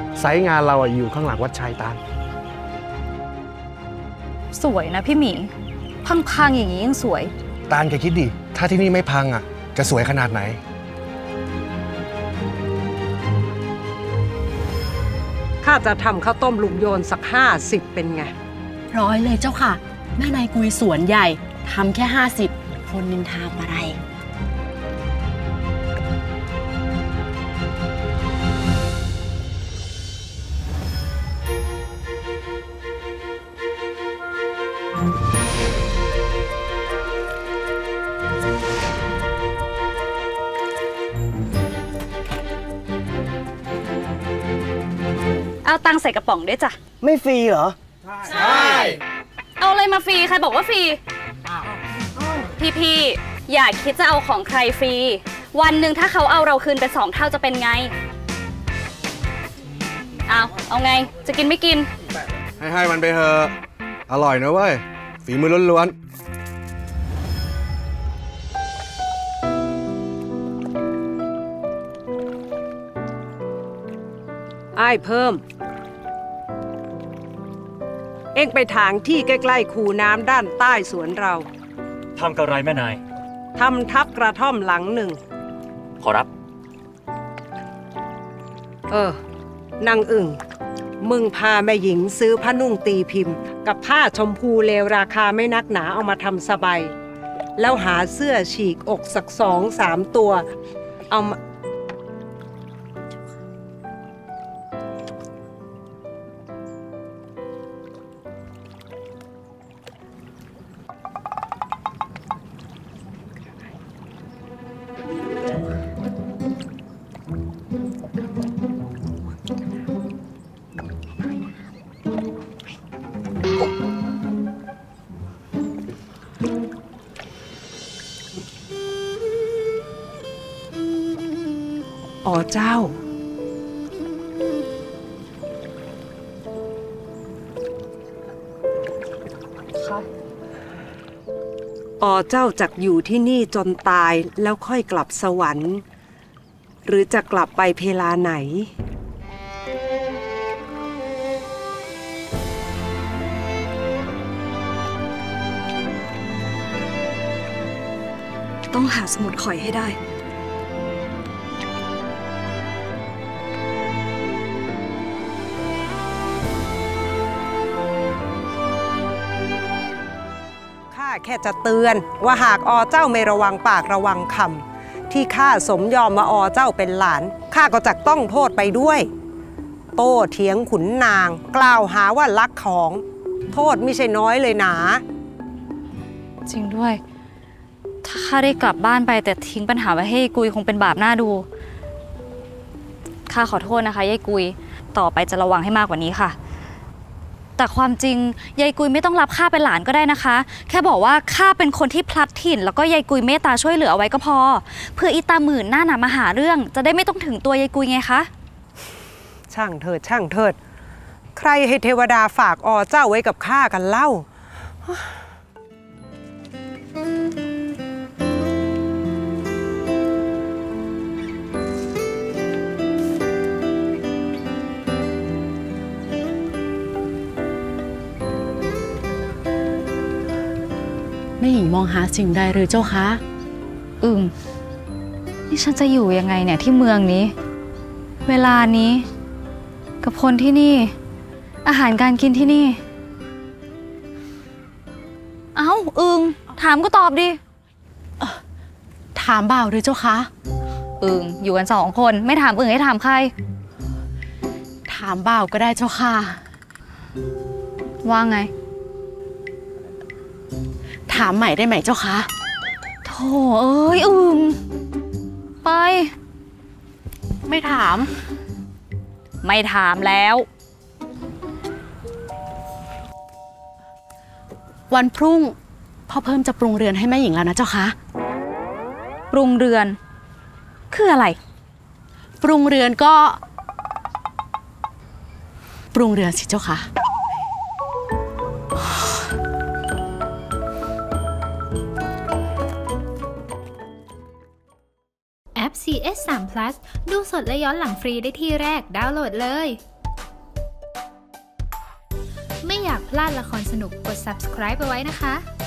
ไซต์งานเราอยู่ข้างหลังวัดชัยตาลสวยนะพี่หมีพังๆอย่างนี้ยังสวยตาลแกคิดดิถ้าที่นี่ไม่พังจะสวยขนาดไหนข้าจะทำข้าวต้มลุงโยนสัก50เป็นไง 100เลยเจ้าค่ะแม่นายกุยสวนใหญ่ทำแค่50คนนินทาอะไรเอาตังค์ใส่กระป๋องด้วยจ้ะไม่ฟรีเหรอใช่เอาอะไรมาฟรีใครบอกว่าฟรีพี่อย่าคิดจะเอาของใครฟรีวันหนึ่งถ้าเขาเอาเราคืนเป็น2 เท่าจะเป็นไงเอาไงจะกินไม่กินให้มันไปเถอะอร่อยนะเว้ยฝีมือล้วนไอ้เพิ่มเอ็งไปถางที่ใกล้ๆคูน้ำด้านใต้สวนเราทำกระไรแม่นายทำทับกระท่อมหลังหนึ่งขอรับนางอึ่งมึงพาแม่หญิงซื้อผ้านุ่งตีพิมพ์กับผ้าชมพูเลวราคาไม่นักหนาเอามาทำสบายแล้วหาเสื้อฉีกอกสัก2-3 ตัวเอามาเจ้าครับเจ้าจักอยู่ที่นี่จนตายแล้วค่อยกลับสวรรค์หรือจะกลับไปเพลาไหนต้องหาสมุดข่อยให้ได้แค่จะเตือนว่าหากเจ้าไม่ระวังปากระวังคำที่ข้าสมยอมมาเจ้าเป็นหลานข้าก็จักต้องโทษไปด้วยโต้เถียงขุนนางกล่าวหาว่าลักของโทษไม่ใช่น้อยเลยนะจริงด้วยถ้าข้าได้กลับบ้านไปแต่ทิ้งปัญหาไว้ให้กุยคงเป็นบาปหน้าดูข้าขอโทษนะคะยายกุยต่อไปจะระวังให้มากกว่านี้ค่ะแต่ความจริงยายกุยไม่ต้องรับข้าเป็นหลานก็ได้นะคะแค่บอกว่าข้าเป็นคนที่พลัดถิ่นแล้วก็ยายกุยเมตตาช่วยเหลือเอาไว้ก็พอเพื่ออีตาหมื่นหน้าหนามาหาเรื่องจะได้ไม่ต้องถึงตัวยายกุยไงคะช่างเถิดช่างเถิดใครให้เทวดาฝากเจ้าไว้กับข้ากันเล่าแม่หญิงมองหาสิ่งใดหรือเจ้าคะนี่ฉันจะอยู่ยังไงเนี่ยที่เมืองนี้เวลานี้กับคนที่นี่อาหารการกินที่นี่ถามก็ตอบดิถามบ่าวหรือเจ้าคะอยู่กัน2 คนไม่ถามให้ถามใครถามบ่าวก็ได้เจ้าค่ะว่าไงถามใหม่ได้ไหมเจ้าคะโธ่ไปไม่ถามแล้ววันพรุ่งพ่อเพิ่มจะปรุงเรือนให้แม่หญิงแล้วนะเจ้าคะปรุงเรือนคืออะไรปรุงเรือนก็ปรุงเรือนสิเจ้าคะแอป CS3 Plus ดูสดและย้อนหลังฟรีได้ที่แรกดาวน์โหลดเลยอยากพลาดละครสนุกกด subscribe ไปไว้นะคะ